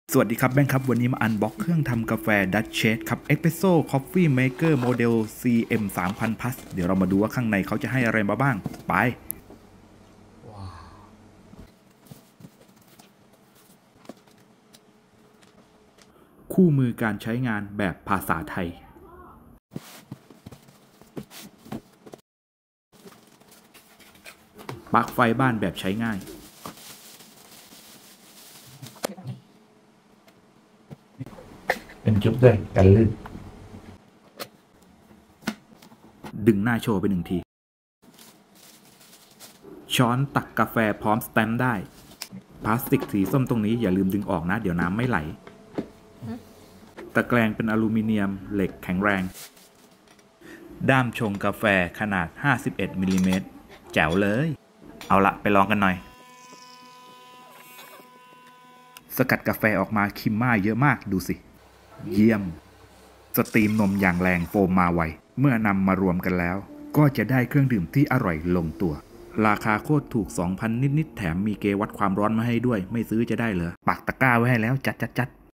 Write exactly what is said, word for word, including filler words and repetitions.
สวัสดีครับแบงค์ครับวันนี้มาอันบ็อกเครื่องทำกาแฟดัชเชสครับ Espresso Coffee Maker Model ซี เอ็ม สามพัน Plus เดี๋ยวเรามาดูว่าข้างในเขาจะให้อะไรมาบ้างไปคู่มือการใช้งานแบบภาษาไทยปลั๊กไฟบ้านแบบใช้ง่ายเป็นจุดด้วยกันลื่นดึงหน้าโชว์ไปหนึ่งทีช้อนตักกาแฟพร้อมสแตมป์ได้พลาสติกสีส้มตรงนี้อย่าลืมดึงออกนะเดี๋ยวน้ำไม่ไหลตะแกรงเป็นอลูมิเนียมเหล็กแข็งแรงด้ามชงกาแฟขนาดห้าสิบเอ็ดมิลลิเมตรแจ๋วเลยเอาละไปลองกันหน่อยสกัดกาแฟออกมาคิมม่าเยอะมากดูสิเยี่ยมสตรีมนมอย่างแรงโฟมมาไวเมื่อนำมารวมกันแล้วก็จะได้เครื่องดื่มที่อร่อยลงตัวราคาโคตรถูก สองพัน นิดๆแถมมีเกวัดความร้อนมาให้ด้วยไม่ซื้อจะได้เหรอปักตะกร้าไว้ให้แล้วจัดจัดจัด